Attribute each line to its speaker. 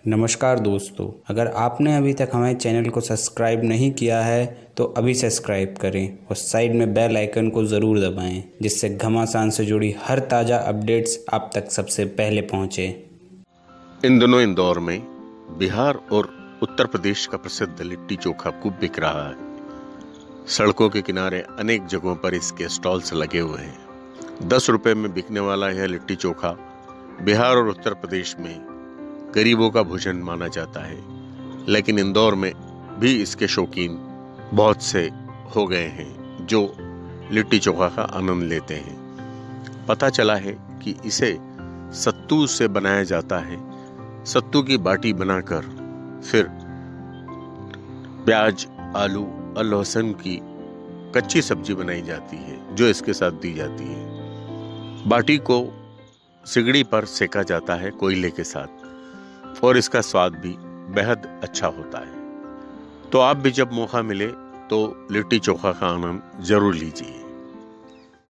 Speaker 1: नमस्कार दोस्तों, अगर आपने अभी तक हमारे चैनल को सब्सक्राइब नहीं किया है तो अभी सब्सक्राइब करें और साइड में बेल आइकन को ज़रूर दबाएं, जिससे घमासान से जुड़ी हर ताज़ा अपडेट्स आप तक सबसे पहले पहुंचे।
Speaker 2: इन दिनों इंदौर में बिहार और उत्तर प्रदेश का प्रसिद्ध लिट्टी चोखा खूब बिक रहा है। सड़कों के किनारे अनेक जगहों पर इसके स्टॉल्स लगे हुए हैं। 10 रुपए में बिकने वाला यह लिट्टी चोखा बिहार और उत्तर प्रदेश में गरीबों का भोजन माना जाता है, लेकिन इंदौर में भी इसके शौकीन बहुत से हो गए हैं जो लिट्टी चोखा का आनंद लेते हैं। पता चला है कि इसे सत्तू से बनाया जाता है। सत्तू की बाटी बनाकर फिर प्याज, आलू और लहसुन की कच्ची सब्जी बनाई जाती है जो इसके साथ दी जाती है। बाटी को सिगड़ी पर सेका जाता है कोयले के साथ और इसका स्वाद भी बेहद अच्छा होता है। तो आप भी जब मौका मिले तो लिट्टी चोखा का आनंद जरूर लीजिए।